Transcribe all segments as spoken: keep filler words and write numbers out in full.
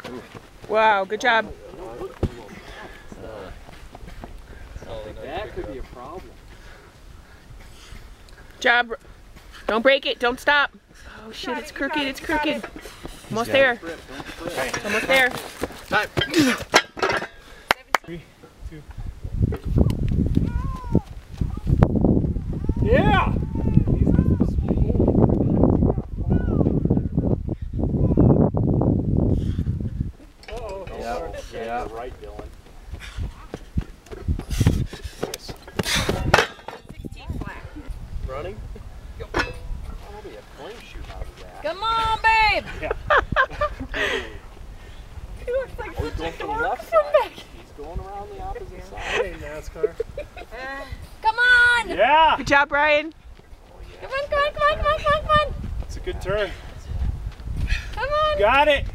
Wow, good job. That could be a problem. Job. Don't break it. Don't stop. Oh shit, it's crooked. It's crooked. Almost there. It's almost there. Time. Three, two. Yeah! Uh-oh. Yeah, yeah. You're right, Dylan. Running? That'll be a flame shoot out of that. Come on, babe! Yeah. He looks like Oh, he's such going a for the dork left from side. back. He's going around the opposite That side. ain't NASCAR. Come on! Yeah! Good job, Bryan. Come on, come on, come on, come on, come on, come on! It's a good turn. Come on! Got it!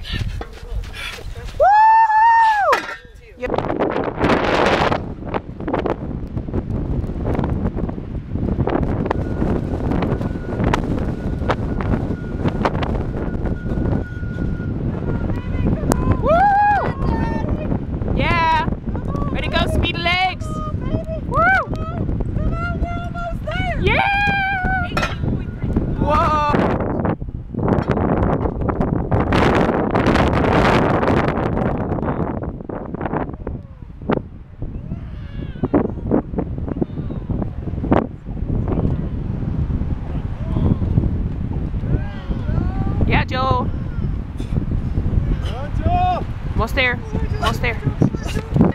Woo! Yep. Yeah. Ready to go, speed of legs. Woo! Yeah! Whoa! Yeah, Joe. Come on, Joe! Almost there. Almost there.